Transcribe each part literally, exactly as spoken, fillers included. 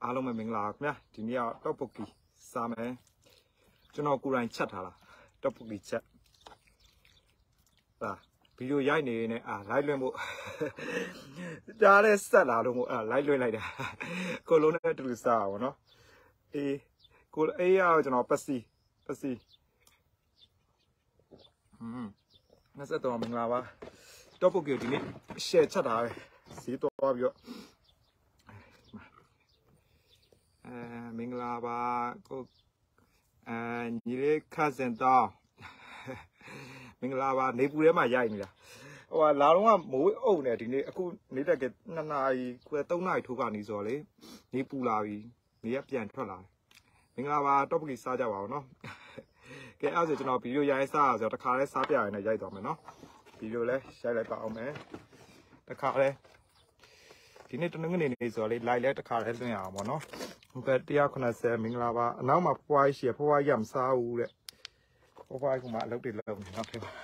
အားလုံးပဲမင်္ဂလာခင်ဗျာဒီနေ့ကတော့ပုတ်ကီစားမယ်ကျွန်တော်ကိုယ်တိုင်ချက်ထားတာတော့ပုတ်ကီချက်ဟာဗီဒီယိုရိုက်နေနေအာလိုက်လွှင့်ဖို့ကြားလဲဆက်လာလို့မို့အာလိုက်လွှင့်လိုက်တာကိုလုံးနဲ့တူတူစားအောင်နော်အေးကိုအေးရကျွန်တော်ပတ်စီပတ်စီอืมနှစ်ဆက်တော့မင်္ဂလာပါတော့ပုတ်ကီဒီနေ့ share ချက်တာပဲဈေးတော့ပြီးတော့အဲမင်္ဂလာပါကိုအဲညီလေးခတ်စင်တောင်းမင်္ဂလာပါနေပူထဲမှာရိုက်နေတာဟိုကလာတော့ကမိုးအုပ်နေဒီနေ့အခုနေတက်ကနှစ်နာရီခွဲသုံးနာရီထိုးကနေဆိုတော့လေနေပူလာပြီနေရပြန်ထွက်လာမင်္ဂလာပါတော့ပကီစားကြပါဦးနော်ကဲအဲ့ဒါဆိုကျွန်တော်ဗီဒီယိုရိုက်စားဆိုတော့တခါလဲစားပြရင်လည်းရိုက်သွားမယ်နော်ဗီဒီယိုလဲရိုက်လိုက်ပါအောင်မယ်တခါလဲဒီနေ့တနင်္ဂနွေနေ့ဆိုတော့လေ live လဲတခါလဲလွှင့်ရအောင်ပေါ့နော်ဘက်one hundred eightyမင်္ဂလာပါအနောက်မှာဖွားရှိရဖွားရမစားဘူးတဲ့ဖွားကမှအလုပ်တွေလုပ်နေတော့ဖြစ်ပါ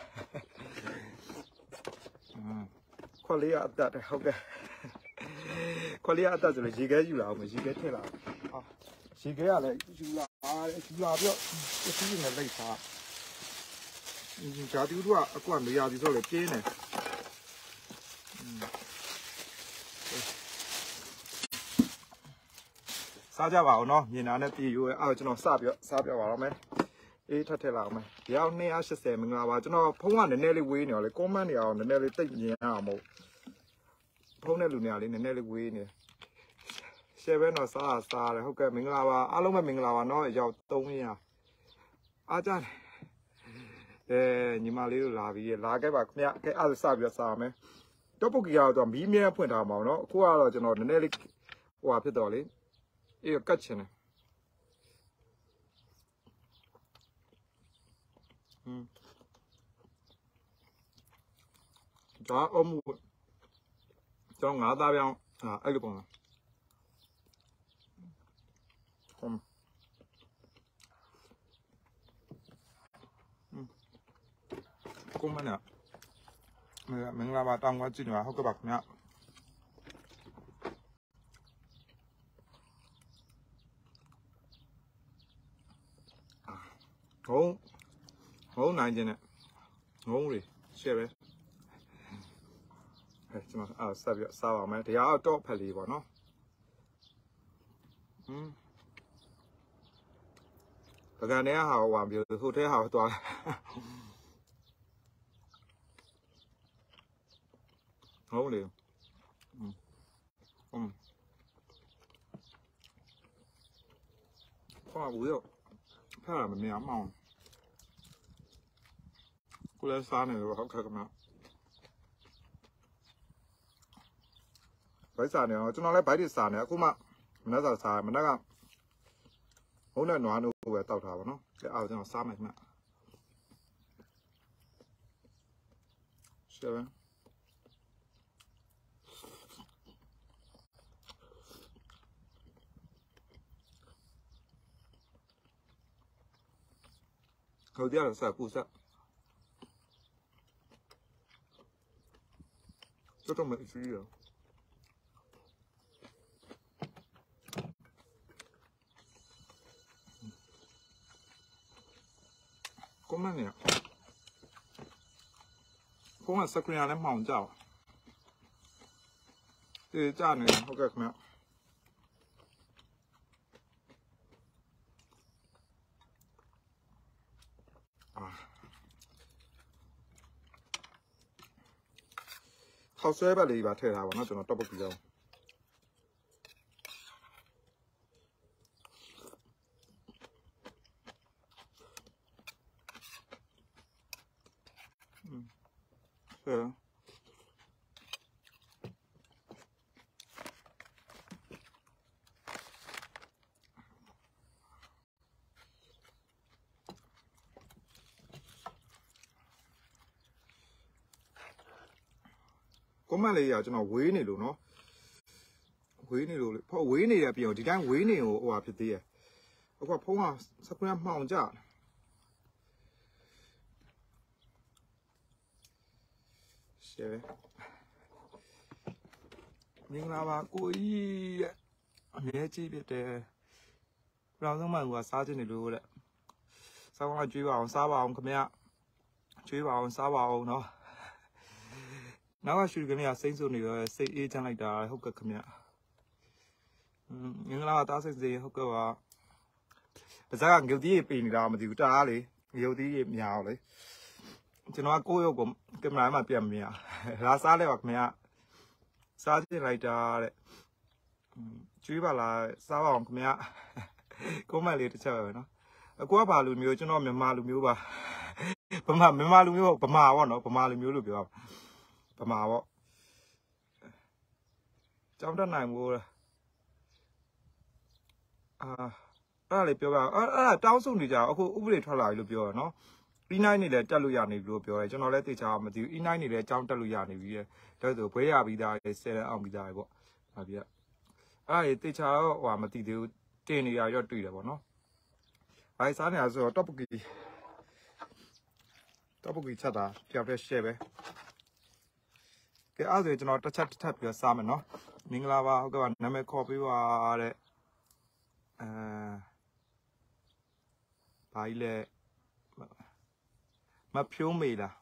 ခွက်လေးအတက်ဟုတ်ကဲ့ခွက်လေးအတက်ဆိုလို့ရေခဲယူလာအောင်ရေခဲထည့်လာဟာရေခဲကလည်းယူလာအားယူလာပြီးတော့ပစ္စည်းတွေနဲ့လိုက်စားဂျာတီတို့ကအကွက်နေရာဒီဆိုလေပြင်းနေစားကြပါဦးနော်မြင်တာနဲ့ပြည်ရိုးရဲ့အဲ့ကျွန်တော်စပြီးတော့စားပြပါတော့မယ်အေးထပ်ထည့်လာအောင်မယ်ဒီအောင်two hundred eightyမင်္ဂလာပါကျွန်တော်ဖုန်းကနည်းနည်းလေးဝေးနေတော့လေ comment တွေအောင်နည်းနည်းလေးတိတ်မြင်ရအောင်မဟုတ်ဖုန်းနဲ့လူနေရာလေးနည်းနည်းလေးဝေးနေ share ပဲတော့စားစားတယ်ဟုတ်ကဲ့မင်္ဂလာပါအားလုံးပဲမင်္ဂလာပါနော်ရောက်three hundredအားကြတယ်အဲညီမလေးတို့လာပြီးလာခဲ့ပါခင်ဗျကဲအဲ့ဒါစပြီးတော့စားမယ်တော့ပုတ်ကြီးကတော့မီးမြဲဖွင့်ထားမှာနော်အခုကတော့ကျွန်တော်နည်းနည်းလေးဟိုဟာဖြစ်တော့လေအေးကတ်ချင်တယ်อืมဒါအမှုတော့ငါးသားပြောင်းအာအဲ့လိုပုံလားอืมอืมကိုမနာမင်္ဂလာပါတောင်းကကြည့်နေတာဟုတ်ကဲ့ပါခင်ဗျဟုတ်ဟုတ်နိုင်ကျင်နဲ့ငုံးလေးရှယ်ပဲအဲကျွန်တော်အားဆက်ပြီးစားပါမယ်တရားတော့ဖက်လေးပေါ့နော်ဟင်းပကံထဲဟာဟိုဟာမျိုးဟိုထဲဟာသွားငုံးလေးอืมอืมခေါ်ဘူးရောဖက်ရမမြင်အောင်ကိုလည်းစားနေတော့ဟုတ်ကဲ့ခင်ဗျဘိုက်စားနေအောင်ကျွန်တော်လည်းဘိုက်တွေစားနေအခုမှမနေ့ကစားမနေ့ကဘုံနဲ့နွားနိုးပဲတောက်ထားပါနော်ကဲအားကျွန်တော်စားမယ်ခင်ဗျရှယ်ပဲเขาเรียกอะไรสักกูสักก็ต้องมาอีกทีเหรอก็มันเนี่ยพวกมันสกรีนแล้วมองเจ้าเจ้าจ้าเนี่ยเขาเกิดมาเขาเสื้อแบบนี้แบบเท่าไหร่วะน่าจะน่าตบกี่เจ้าเออก็มาเลยอ่ะကျွန်တော်ဝေးနေလို့เนาะဝေးနေလို့เพราะဝေးနေတယ်ပြင်ဒီတိုင်းဝေးနေကိုဟိုဟာဖြစ်သေးရဲ့အခုဖုန်းကစကွင်းမှောင်ကြရှယ်မင်္ဂလာပါကိုကြီးရဲ့နေကြည့်ပြတဲ့ပြောင်းဆုံးမှကစားခြင်းနေလို့တဲ့စားကောင်းကျွေးပါအောင်စားပါအောင်ခင်ဗျကျွေးပါအောင်စားပါအောင်နော်နောက်ကရှူကလေးကစိမ့်စုံနေရောစိတ်အေးချမ်းလိုက်တာဟုတ်ကဲ့ခင်ဗျอืมငင်္ဂလာတားစိတ်စေဟုတ်ကဲ့ပါပါဇက်ကငုတ်တီးပြေးနေတာမသိဘူးတားလေငုတ်တီးမြောင်လေကျွန်တော်ကကိုယ့်ရုပ်ကိုကင်မရာမှာပြန်မမြင်လာစားလဲပါခင်ဗျစားကြည့်လိုက်တာတဲ့ကျွေးပါလားစားပါအောင်ခင်ဗျကိုမလေးတစ်ချက်ပဲနော်အကူကဘာလူမျိုးကျွန်တော်မြန်မာလူမျိုးပါဗမာမြန်မာလူမျိုးဗမာပေါ့နော်ဗမာလူမျိုးလို့ပြောဗမာပေါ့ကြောင်းတက်နိုင်မို့အာအဲ့ဒါလေးပြောပါအဲ့အဲ့တောင်းစုံနေကြအခုဥပဒေထွက်လာပြီလို့ပြောရနော်E ไนน์ နေလည်းတက်လို့ရနေပြီလို့ပြောတယ်ကျွန်တော်လည်းသိချာမသိဘူး E ไนน์ နေလည်းအကြောင်းတက်လို့ရနေပြီတဲ့ဒါဆိုဘွဲရပြီးသားဆယ်တန်းအောင်ပြီးသားပဲပေါ့ဟာပြအဲ့ဒါလေးသိချာတော့ဟိုမသိသေးဘူးတင်နေရရော့တွေ့တယ်ပေါ့နော်အဲစားနေရဆိုတော့ top ကီ top ကီချက်တာပြပြ share ပဲကဲအဲ့ဒါကျွန်တော်တစ်ချက်တစ်ထပ်ပြီးစားမယ်နော်မင်္ဂလာပါဟုတ်ကဲ့ပါနာမည်ခေါ်ပေးပါတဲ့အဲဘာကြီးလဲမဖြိုးမေလား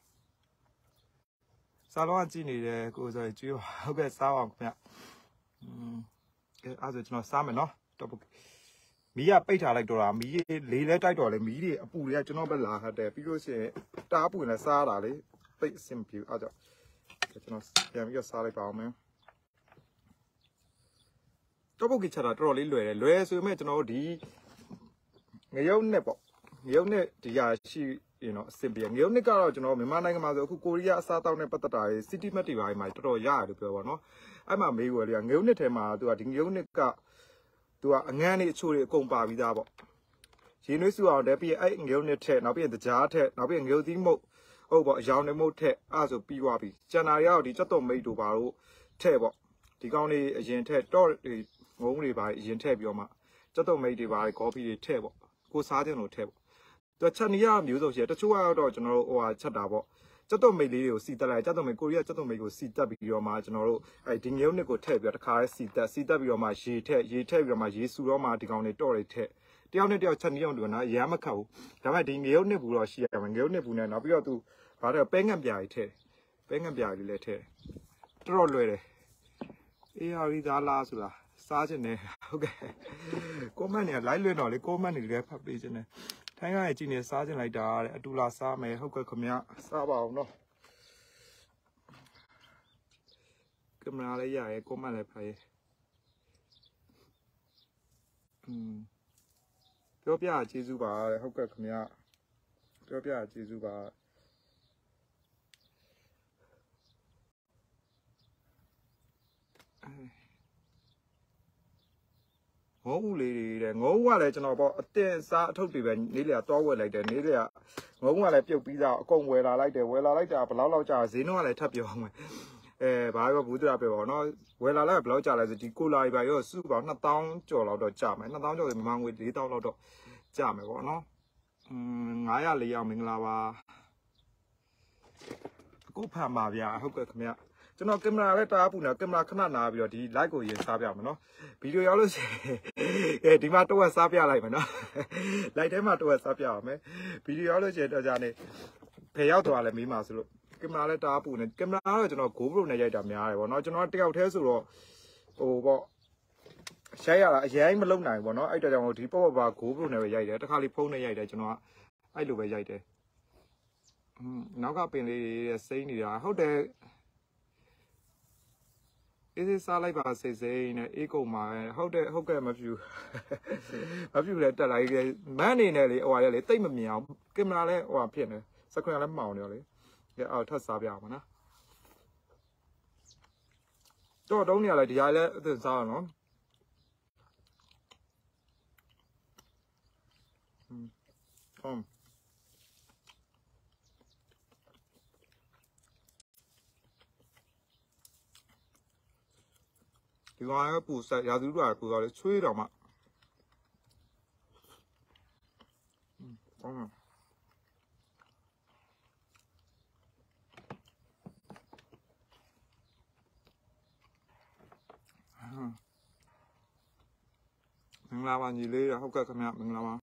စားတော့ကြည့်နေတယ်ကိုဆိုကျွေးပါဟုတ်ကဲ့စားအောင်ခင်ဗျอืมကဲအဲ့ဒါကျွန်တော်စားမယ်နော် top မီးကပိတ်ထားလိုက်တော့တာမီးလေးလဲတိုက်တော့လေမီးတွေအပူတွေကကျွန်တော်ပဲလာခတ်တယ်ပြီးလို့ရှိရင်တားပူနဲ့စားတာလေပိတ်အဆင်ပြေအဲ့ကြောင့်ကျွန်တော်ပြန်ပြီးတော့စားလိုက်ပါအောင်မယ်တော့ပုတ်ကြီးချတာတော်တော်လေးလွယ်တယ်လွယ်ဆိုပေမဲ့ကျွန်တော်တို့ဒီငရုတ်နဲ့ပေါ့ငရုတ်နဲ့ဒီဟာရှိရင်တော့အဆင်ပြေငရုတ်နဲ့ကတော့ကျွန်တော်မြန်မာနိုင်ငံမှာဆိုအခုကိုရီးယားအစားအသောက်နဲ့ပတ်သက်တာတွေစီတီမက်တွေပါမှာတော်တော်ရတယ်လို့ပြောပါတော့အဲ့မှာမေးွယ်လေးကငရုတ်နဲ့ထဲမှာသူကဒီငရုတ်နဲ့ကသူကအငန်းလေးအချို့တွေအကုန်ပါပြီးသားပေါ့ရင်းနှွေးစုအောင်တဲပြီးအဲ့ငရုတ်နဲ့ထက်နောက်ပြီးတကြားထက်နောက်ပြီးငရုတ်သီးမုတ်ဟုတ်ပေါ့အယောင်နဲ့မုတ်ထက်အဲ့ဆိုပြီးသွားပြီကျန်တာတွေကတော့ဒီကြက်တော်မိတ်တို့ပါတော့ထက်ပေါ့ဒီကောင်းလေးအရင်ထက်တော့ငုံတွေပါအရင်ထက်ပြီးတော့မှကြက်တော်မိတ်တွေပါကော်ဖီတွေထက်ပေါ့ကိုစားခြင်းလို့ထက်ပေါ့သူချက်နီးရမျိုးစုံရှိတယ်တချို့ကတော့ကျွန်တော်တို့ဟိုဟာချက်တာပေါ့ကြက်တော်မိတ်လေးတွေကိုစီတက်လိုက်ကြက်တော်မိတ်ကိုရီးယားကြက်တော်မိတ်ကိုစီတက်ပြီးတော့မှကျွန်တော်တို့အဲဒီငရုတ်နစ်ကိုထည့်ပြီးတော့တခါလဲစီတက်စီတက်ပြီးတော့မှရေထည့်ရေထည့်ပြီးတော့မှရေစူတော့မှဒီကောင်တွေတော့တွေထည့်တယောက်နဲ့တယောက်ချက်နီးအောင်တူနော်ရမ်းမခတ်ဘူးဒါပေမဲ့ဒီငရုတ်နစ်ဘူးတော့ရှိရမယ်ငရုတ်နစ်ဘူးနဲ့နောက်ပြီးတော့သူဘာလဲပဲငှက်ပြားကြီးထည့်ပဲငှက်ပြားကြီးလည်းထည့်တော်တော်လွယ်တယ်အေးဟာရီသားလားဆိုတာစားခြင်းနဲ့ဟုတ်ကဲ့ comment တွေက live လွှင့်တော့လေ comment တွေလည်းဖတ်ပေးခြင်းနဲ့ထိုင်းကကြည့်နေစားခြင်းလိုက်တာတဲ့အတူလာစားမယ်ဟုတ်ကဲ့ခင်ဗျစားပါအောင်နော်ကင်မရာလေးရရဲ comment လည်းဖတ်ရဲอืมပြောပြကျေးဇူးပါတဲ့ဟုတ်ကဲ့ခင်ဗျပြောပြကျေးဇူးပါငုံဦးလေးတွေတဲ့ငုံဦးကလည်းကျွန်တော်ပေါ့အတင်စားအထုပ်တွေပဲနေလေတော့ဝယ်လိုက်တယ်နေလေငုံဦးကလည်းပြုတ်ပြီးသားအကုန်ဝယ်လာလိုက်တယ်ဝယ်လာလိုက်တာဘယ်လောက်လောက်ကြာဈေးနှုန်းကလည်းထပ်ပြောင်းမယ်အဲဘာပြောဘူးတရပဲပေါ့နော်ဝယ်လာလိုက်ဘယ်လောက်ကြာလဲဆိုဒီကိုလာရီပါရောစုပေါင်းနှစ်သောင်းကျော်လောက်တော့ကြာမယ်နှစ်သောင်းကျော်မြန်မာငွေလေးသောင်းလောက်တော့ကြာမယ်ပေါ့နော်อืมငါးရာလေးရောက်မင်္ဂလာပါအခုဖန်ပါဗျာဟုတ်ကဲ့ခင်ဗျကျွန်တော်ကင်မရာလည်းတားပူနေကင်မရာခဏနာပြီးတော့ဒီ live ကိုရင်စားပြမယ်နော်ဗီဒီယိုရောက်လို့ရှိရင်အဲဒီမှာတော့စားပြလိုက်မယ်နော် live ထဲမှာတော့စားပြရမယ်ဗီဒီယိုရောက်လို့ရှိရင်တော့ကြာနေဖယ်ရောက်သွားလဲမေးမှာဆိုလို့ကင်မရာလည်းတားပူနေကင်မရာကတော့ကျွန်တော် GoPro နဲ့ရိုက်တာများတယ်ပေါ့နော်ကျွန်တော်တယောက်တည်းဆိုတော့ဟိုပေါ့ရိုက်ရတာအရင်မလုံနိုင်ဘူးပေါ့နော်အဲ့တကြောင့်ဒီပေါ့ပေါ့ပါ GoPro နဲ့ပဲရိုက်တယ်တစ်ခါလေးဖုန်းနဲ့ရိုက်တယ်ကျွန်တော်ကအဲ့လိုပဲရိုက်တယ်อืมနောက်ကပင်လေးစိမ့်နေတာဟုတ်တယ်အေးစေးစားလိုက်ပါစိတ်စိမ့်နဲ့အေးကုန်ပါဟုတ်တယ်ဟုတ်ကဲ့မဖြူမဖြူလည်းတက်လိုက်တယ်မန်းနေနဲ့လေဟိုဟာလေတိတ်မမြင်အောင်ကင်မရာလည်းဟိုဟာဖြစ်နေစကွန်လည်းမှောင်နေရောလေကဲအော်ထပ်စားပြအောင်နော်တော့တုံးနေရလဲဒီဟာလည်းအသစ်စားရနော်อืมဟုတ်ဒီကောင်ကပူဆက်ရာသီဥတုကပူတော့လေချွေးတော့မှဟုတ်မင်္ဂလာပါညီလေးဟုတ်ကဲ့ခင်ဗျမင်္ဂလာပါ